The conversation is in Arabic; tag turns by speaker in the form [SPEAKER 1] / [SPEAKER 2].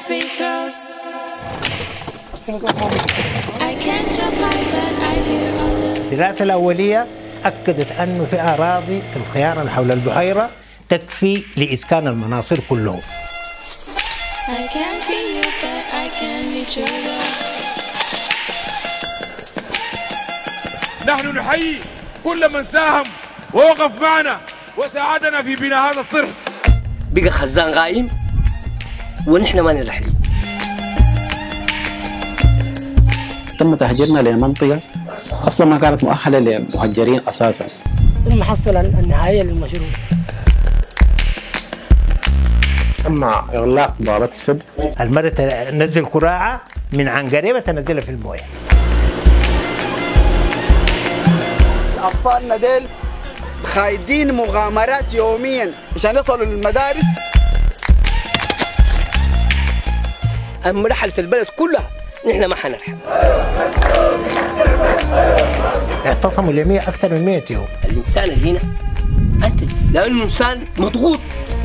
[SPEAKER 1] free throws. I can't jump high but I hear all the.
[SPEAKER 2] الدراسة الأولية أكدت أنه في أراضي في الخيارة حول البحيرة تكفي لإسكان المناصر كلهم.
[SPEAKER 1] I can't be you but I can be true.
[SPEAKER 3] نحن نحيي كل من ساهم ووقف معنا وساعدنا في بناء هذا الصرح.
[SPEAKER 4] بقى خزان غايم ونحن ما نرحلين.
[SPEAKER 5] تم تهجيرنا لمنطقة أصلا ما كانت مؤهلة للمهجرين أساسا.
[SPEAKER 6] المحصلة النهائية للمشروع.
[SPEAKER 5] تم إغلاق بوابة السد.
[SPEAKER 2] المرة تنزل كراعة من عن قريبة تنزلها في الموية.
[SPEAKER 7] أطفالنا ديل خايدين مغامرات يوميا عشان يصلوا للمدارس.
[SPEAKER 4] مرحلة البلد كلها نحن ما حنرحل.
[SPEAKER 2] اعتصموا اليومية أكثر من 100 يوم.
[SPEAKER 4] الإنسان اللي هنا أنت لأنه إنسان مضغوط